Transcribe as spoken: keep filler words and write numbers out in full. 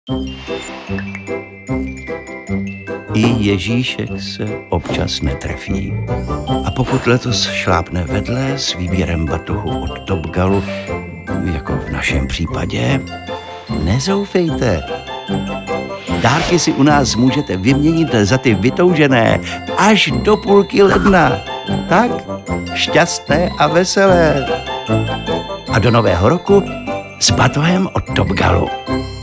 I Ježíšek se občas netrefí. A pokud letos šlápne vedle s výběrem batohu od Topgalu, jako v našem případě, nezoufejte. Dárky si u nás můžete vyměnit za ty vytoužené až do půlky ledna. Tak, šťastné a veselé. A do nového roku s batohem od Topgalu.